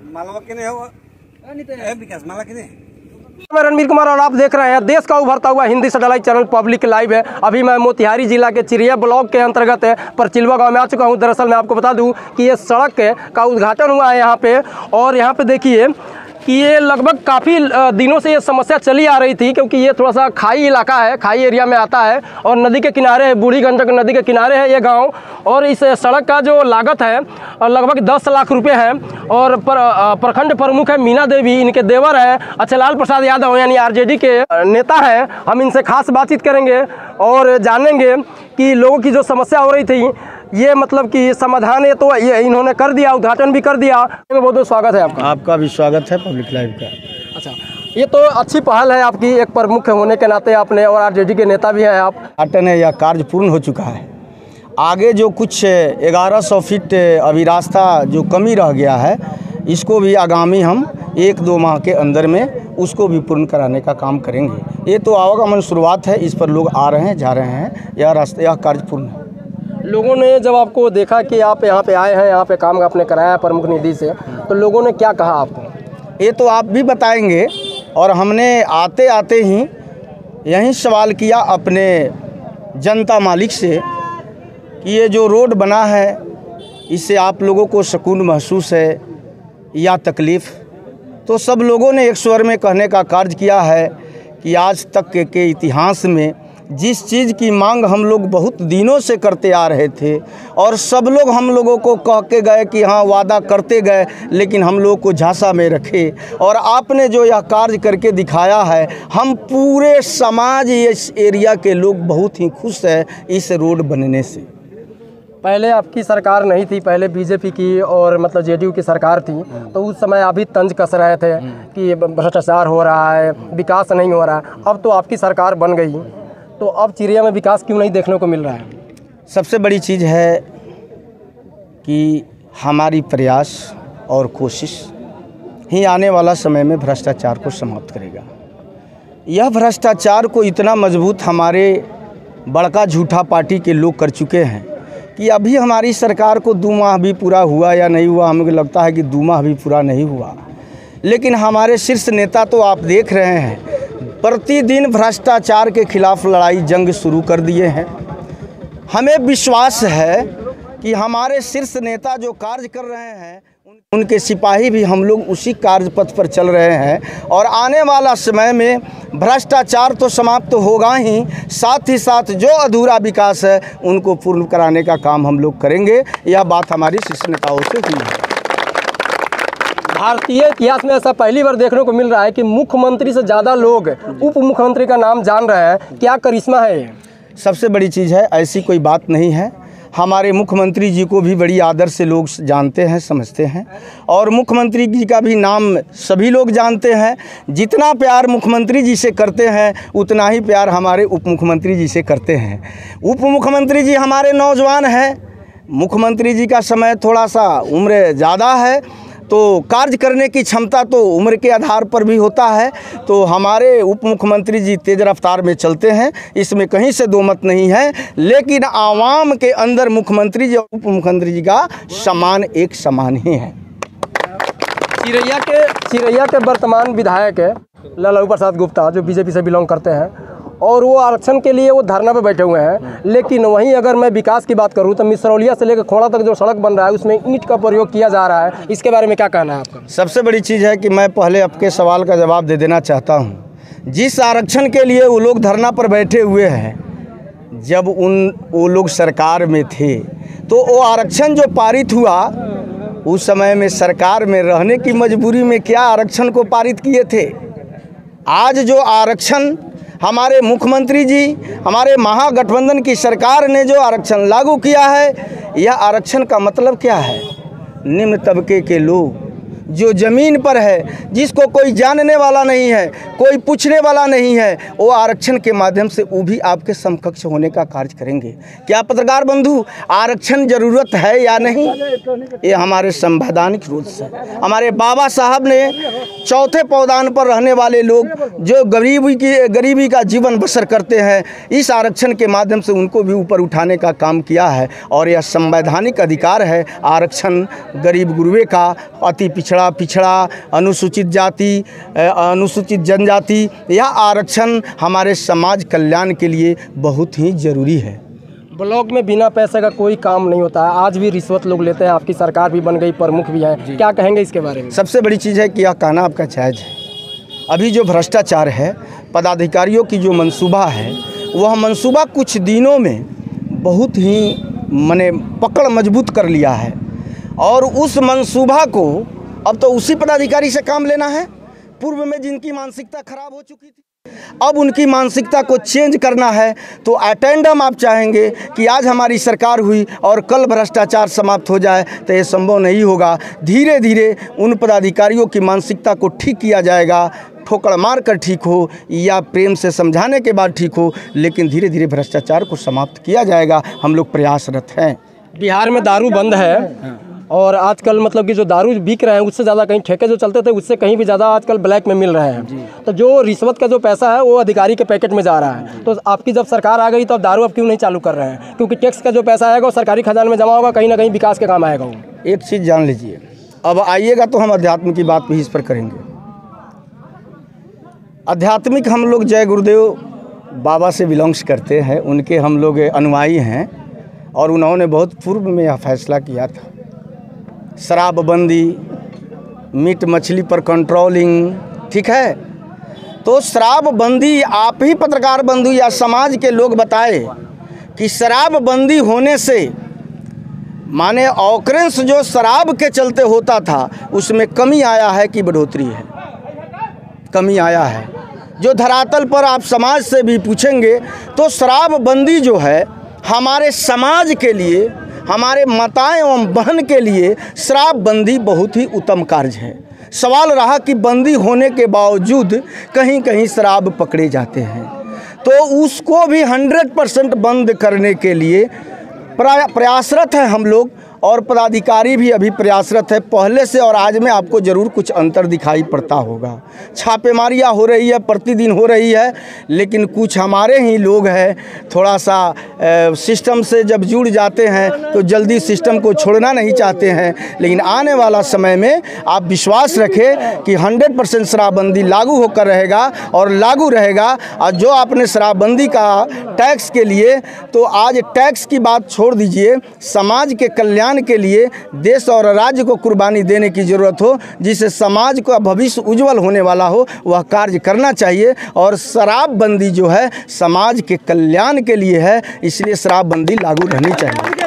मैं रणवीर कुमार और आप देख रहे हैं देश का उभरता हुआ Hindi satellite channel public live है। अभी मैं मोतिहारी जिला के चिरिया ब्लॉक के अंतर्गत परचिलवा गांव में आ चुका हूं। दरअसल मैं आपको बता दूं कि ये सड़क का उद्घाटन हुआ है यहाँ पे, और यहाँ पे देखिए कि ये लगभग काफ़ी दिनों से ये समस्या चली आ रही थी, क्योंकि ये थोड़ा सा खाई इलाका है, खाई एरिया में आता है और नदी के किनारे है, बूढ़ी गंडक नदी के किनारे है ये गांव। और इस सड़क का जो लागत है लगभग 10 लाख रुपए है। और प्रखंड प्रमुख है मीना देवी, इनके देवर है अचलाल प्रसाद यादव, यानी आरजेडी के नेता हैं। हम इनसे खास बातचीत करेंगे और जानेंगे कि लोगों की जो समस्या हो रही थी ये मतलब कि समाधान है तो ये इन्होंने कर दिया, उद्घाटन भी कर दिया। बहुत बहुत स्वागत है आपका। आपका भी स्वागत है पब्लिक लाइव का। अच्छा, ये तो अच्छी पहल है आपकी, एक प्रमुख होने के नाते आपने, और आरजेडी के नेता भी हैं आप। उद्घाटन है, यह कार्य पूर्ण हो चुका है। आगे जो कुछ 1100 फीट अभी रास्ता जो कमी रह गया है, इसको भी आगामी हम 1-2 माह के अंदर में उसको भी पूर्ण कराने का काम करेंगे। ये तो आवागमन शुरुआत है, इस पर लोग आ रहे हैं, जा रहे हैं, यह कार्य पूर्ण है। लोगों ने जब आपको देखा कि आप यहाँ पे आए हैं, यहाँ पे काम आपने कराया है प्रमुख निधि से, तो लोगों ने क्या कहा आपको? ये तो आप भी बताएंगे। और हमने आते आते ही यही सवाल किया अपने जनता मालिक से कि ये जो रोड बना है इससे आप लोगों को सुकून महसूस है या तकलीफ़? तो सब लोगों ने एक स्वर में कहने का कार्य किया है कि आज तक के इतिहास में जिस चीज़ की मांग हम लोग बहुत दिनों से करते आ रहे थे और सब लोग हम लोगों को कह के गए कि हाँ वादा करते गए, लेकिन हम लोग को झांसा में रखे, और आपने जो यह कार्य करके दिखाया है, हम पूरे समाज इस एरिया के लोग बहुत ही खुश हैं इस रोड बनने से। पहले आपकी सरकार नहीं थी, पहले बीजेपी की और मतलब जेडीयू की सरकार थी, तो उस समय आप भी तंज कस रहे थे कि भ्रष्टाचार हो रहा है, विकास नहीं हो रहा है। अब तो आपकी सरकार बन गई, तो अब चिरिया में विकास क्यों नहीं देखने को मिल रहा है? सबसे बड़ी चीज़ है कि हमारी प्रयास और कोशिश ही आने वाला समय में भ्रष्टाचार को समाप्त करेगा। यह भ्रष्टाचार को इतना मजबूत हमारे बड़का झूठा पार्टी के लोग कर चुके हैं कि अभी हमारी सरकार को 2 माह भी पूरा हुआ या नहीं हुआ, हमें लगता है कि 2 माह भी पूरा नहीं हुआ, लेकिन हमारे शीर्ष नेता तो आप देख रहे हैं प्रतिदिन भ्रष्टाचार के खिलाफ लड़ाई जंग शुरू कर दिए हैं। हमें विश्वास है कि हमारे शीर्ष नेता जो कार्य कर रहे हैं उनके सिपाही भी हम लोग उसी कार्य पथ पर चल रहे हैं, और आने वाला समय में भ्रष्टाचार तो समाप्त होगा ही, साथ ही साथ जो अधूरा विकास है उनको पूर्ण कराने का काम हम लोग करेंगे। यह बात हमारी शीर्ष नेताओं से हुई है। भारतीय इतिहास में ऐसा पहली बार देखने को मिल रहा है कि मुख्यमंत्री से ज़्यादा लोग उप मुख्यमंत्री का नाम जान रहे हैं। क्या करिश्मा है ये? सबसे बड़ी चीज़ है, ऐसी कोई बात नहीं है। हमारे मुख्यमंत्री जी को भी बड़ी आदर से लोग जानते हैं, समझते हैं, और मुख्यमंत्री जी का भी नाम सभी लोग जानते हैं। जितना प्यार मुख्यमंत्री जी से करते हैं उतना ही प्यार हमारे उप मुख्यमंत्री जी से करते हैं। उप मुख्यमंत्री जी हमारे नौजवान हैं, मुख्यमंत्री जी का समय थोड़ा सा उम्र ज़्यादा है, तो कार्य करने की क्षमता तो उम्र के आधार पर भी होता है। तो हमारे उप मुख्यमंत्री जी तेज़ रफ्तार में चलते हैं, इसमें कहीं से दो मत नहीं है, लेकिन आवाम के अंदर मुख्यमंत्री जी और उप मुख्यमंत्री जी का सम्मान एक समान ही है। चिरैया के वर्तमान विधायक लालू प्रसाद गुप्ता जो बीजेपी से बिलोंग करते हैं, और वो आरक्षण के लिए वो धरना पे बैठे हुए हैं। लेकिन वहीं अगर मैं विकास की बात करूं तो मिसरौलिया से लेकर खोड़ा तक जो सड़क बन रहा है उसमें ईंट का प्रयोग किया जा रहा है, इसके बारे में क्या कहना है आपका? सबसे बड़ी चीज़ है कि मैं पहले आपके सवाल का जवाब दे देना चाहता हूं। जिस आरक्षण के लिए वो लोग धरना पर बैठे हुए हैं, जब वो लोग सरकार में थे तो वो आरक्षण जो पारित हुआ उस समय में सरकार में रहने की मजबूरी में क्या आरक्षण को पारित किए थे। आज जो आरक्षण हमारे मुख्यमंत्री जी, हमारे महागठबंधन की सरकार ने जो आरक्षण लागू किया है, यह आरक्षण का मतलब क्या है? निम्न तबके के लोग जो ज़मीन पर है, जिसको कोई जानने वाला नहीं है, कोई पूछने वाला नहीं है, वो आरक्षण के माध्यम से वो भी आपके समकक्ष होने का कार्य करेंगे। क्या पत्रकार बंधु, आरक्षण ज़रूरत है या नहीं? ये हमारे संवैधानिक रूल्स है। हमारे बाबा साहब ने चौथे पौधान पर रहने वाले लोग जो गरीबी का जीवन बसर करते हैं, इस आरक्षण के माध्यम से उनको भी ऊपर उठाने का काम किया है, और यह संवैधानिक अधिकार है। आरक्षण गरीब गुरबे का, अति पिछड़ा पिछड़ा पिछड़ा, अनुसूचित जाति, अनुसूचित जनजाति, यह आरक्षण हमारे समाज कल्याण के लिए बहुत ही ज़रूरी है। ब्लॉक में बिना पैसे का कोई काम नहीं होता है, आज भी रिश्वत लोग लेते हैं, आपकी सरकार भी बन गई, प्रमुख भी है, क्या कहेंगे इसके बारे में? सबसे बड़ी चीज़ है कि यह कहना आपका जायज़ है। अभी जो भ्रष्टाचार है, पदाधिकारियों की जो मंसूबा है, वह मंसूबा कुछ दिनों में बहुत ही माने पकड़ मजबूत कर लिया है और उस मंसूबा को अब तो उसी पदाधिकारी से काम लेना है। पूर्व में जिनकी मानसिकता खराब हो चुकी थी, अब उनकी मानसिकता को चेंज करना है। तो अटेंडम आप चाहेंगे कि आज हमारी सरकार हुई और कल भ्रष्टाचार समाप्त हो जाए, तो ये संभव नहीं होगा। धीरे धीरे उन पदाधिकारियों की मानसिकता को ठीक किया जाएगा, ठोकर मार कर ठीक हो या प्रेम से समझाने के बाद ठीक हो, लेकिन धीरे धीरे भ्रष्टाचार को समाप्त किया जाएगा। हम लोग प्रयासरत हैं। बिहार में दारू बंद है और आजकल मतलब कि जो दारू बिक रहे हैं उससे ज़्यादा कहीं ठेके जो चलते थे उससे कहीं भी ज़्यादा आजकल ब्लैक में मिल रहे हैं। तो जो रिश्वत का जो पैसा है वो अधिकारी के पैकेट में जा रहा है। तो आपकी जब सरकार आ गई तो अब दारू अब क्यों नहीं चालू कर रहे हैं? क्योंकि टैक्स का जो पैसा आएगा वो सरकारी खजाने में जमा होगा, कहीं ना कहीं विकास के काम आएगा वो। एक चीज़ जान लीजिए, अब आइएगा तो हम अध्यात्म की बात भी इस पर करेंगे। आध्यात्मिक हम लोग जय गुरुदेव बाबा से बिलोंग्स करते हैं, उनके हम लोग अनुयायी हैं और उन्होंने बहुत पूर्व में यह फैसला किया था, शराबबंदी, मीट मछली पर कंट्रोलिंग, ठीक है। तो शराबबंदी, आप ही पत्रकार बंधु या समाज के लोग बताए कि शराबबंदी होने से माने ऑकरेंस जो शराब के चलते होता था उसमें कमी आया है कि बढ़ोतरी है? कमी आया है। जो धरातल पर आप समाज से भी पूछेंगे तो शराबबंदी जो है हमारे समाज के लिए, हमारे माताएं एवं बहन के लिए शराबबंदी बहुत ही उत्तम कार्य है। सवाल रहा कि बंदी होने के बावजूद कहीं कहीं शराब पकड़े जाते हैं, तो उसको भी 100% बंद करने के लिए प्रयासरत है हम लोग और पदाधिकारी भी अभी प्रयासरत है। पहले से और आज में आपको ज़रूर कुछ अंतर दिखाई पड़ता होगा। छापेमारियाँ हो रही है, प्रतिदिन हो रही है, लेकिन कुछ हमारे ही लोग हैं थोड़ा सा सिस्टम से जब जुड़ जाते हैं तो जल्दी सिस्टम को छोड़ना नहीं चाहते हैं। लेकिन आने वाला समय में आप विश्वास रखें कि 100% शराबबंदी लागू होकर रहेगा और लागू रहेगा। और जो आपने शराबबंदी का टैक्स के लिए, तो आज टैक्स की बात छोड़ दीजिए, समाज के कल्याण के लिए देश और राज्य को कुर्बानी देने की ज़रूरत हो, जिससे समाज का भविष्य उज्जवल होने वाला हो, वह कार्य करना चाहिए। और शराबबंदी जो है समाज के कल्याण के लिए है, इसलिए शराबबंदी लागू रहनी चाहिए।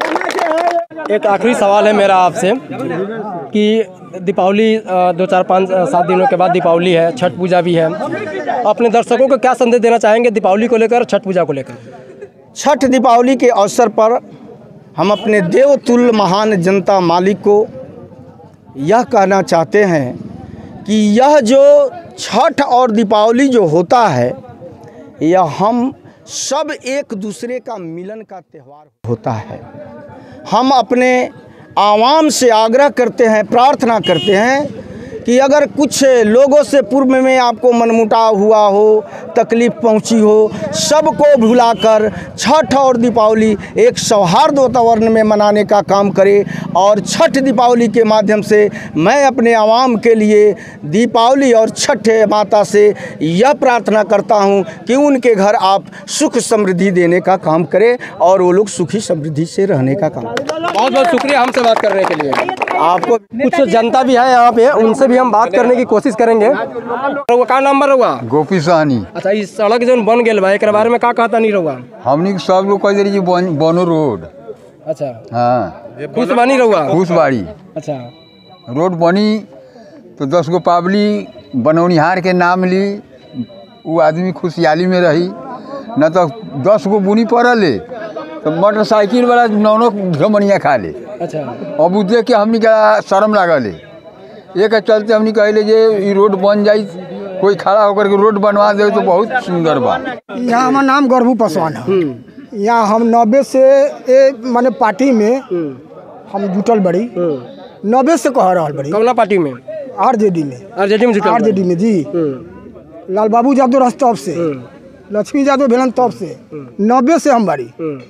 एक आखिरी सवाल है मेरा आपसे कि दीपावली 2-4-5-7 दिनों के बाद दीपावली है, छठ पूजा भी है, अपने दर्शकों को क्या संदेश देना चाहेंगे दीपावली को लेकर, छठ पूजा को लेकर? छठ दीपावली के अवसर पर हम अपने देवतुल्य महान जनता मालिक को यह कहना चाहते हैं कि यह जो छठ और दीपावली जो होता है, यह हम सब एक दूसरे का मिलन का त्यौहार होता है। हम अपने आवाम से आग्रह करते हैं, प्रार्थना करते हैं कि अगर कुछ लोगों से पूर्व में आपको मनमुटाव हुआ हो, तकलीफ़ पहुंची हो, सबको भुलाकर छठ और दीपावली एक सौहार्द वातावरण में मनाने का काम करें। और छठ दीपावली के माध्यम से मैं अपने आवाम के लिए दीपावली और छठ माता से यह प्रार्थना करता हूं कि उनके घर आप सुख समृद्धि देने का काम करें और वो लोग सुखी समृद्धि से रहने का काम करें। बहुत बहुत शुक्रिया हमसे बात करने के लिए। आपको कुछ जनता भी है यहाँ पे, उनसे भी हम बात करने की कोशिश करेंगे। का नंबर होगा? गोपी सहनी। अच्छा, इस सड़क जो बन गया बा एक बारे में का कहता नहीं रहुआ? हमनी सब लोग कह दे बनो रोड। अच्छा, हाँ, खुश बनी रहुआ? खुश बाड़ी। अच्छा, रोड बनी तो 10 गो पाबली बनौनिहार के नाम ली, वो आदमी खुशहाली में रही। न तो 10 गो बुनी पड़ल तो मोटरसाइकिल वाला 9 घमनिया खा ले। अच्छा, अब देख के हमनी का शर्म लागल है। एक चलते हमनी कहले जे ई रोड बन जाई, कोई खड़ा होकर के रोड बनवा दे तो बहुत सुंदर बा। यहाँ हमारा नाम गौरव पासवान है। यहाँ हम 90 से माने पार्टी में हम जुटल बड़ी, 90 से कह रहा बड़ी। कौना पार्टी में? आरजेडी में। आरजेडी में जुटल? आरजेडी में जी। लाल बाबू यादव रह तब से, लक्ष्मी यादव भेलन तब से, 90 से हम बड़ी।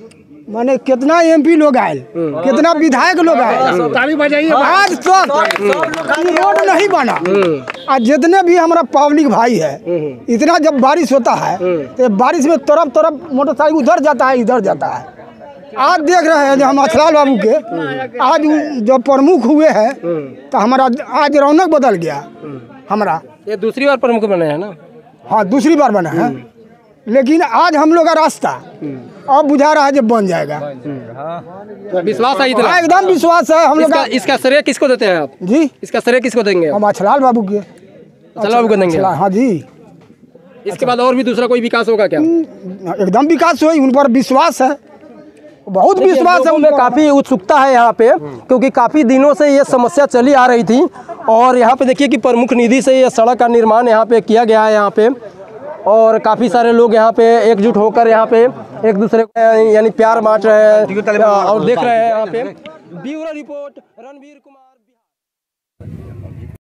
माने कितना MP लोग आए, कितना विधायक लोग आए, आज तक रोड नहीं बना। आज जितने भी हमारा पब्लिक भाई है, इतना जब बारिश होता है तो बारिश में तरफ मोटरसाइकिल उधर जाता है, इधर जाता है। आज देख रहे हैं जो हम अछलाल बाबू के आज जब प्रमुख हुए हैं तो हमारा आज रौनक बदल गया। हमारा ये दूसरी बार प्रमुख बने हैं ना? हाँ, दूसरी बार बना है, लेकिन आज हम लोग का रास्ता अब बुझा रहा है जब बन जाएगा। विश्वास है इतना? एकदम विश्वास है हम लोग का। इसका श्रेय किसको देते हैं आप जी? इसका श्रेय किसको देंगे? हम अछलाल बाबू के। अछलाल बाबू को देंगे? हाँ जी। इसके बाद और भी दूसरा कोई विकास होगा क्या? एकदम विकास हुई, उन पर विश्वास है, बहुत विश्वास है। उनमें काफ़ी उत्सुकता है यहाँ पे, क्योंकि काफ़ी दिनों से ये समस्या चली आ रही थी। और यहाँ पे देखिए कि प्रमुख निधि से ये सड़क का निर्माण यहाँ पे किया गया है यहाँ पे, और काफ़ी सारे लोग यहाँ पे एकजुट होकर यहाँ पे एक दूसरे को यानी प्यार बांट रहे हैं और देख रहे हैं यहाँ पे। Bureau report Ranveer Kumar.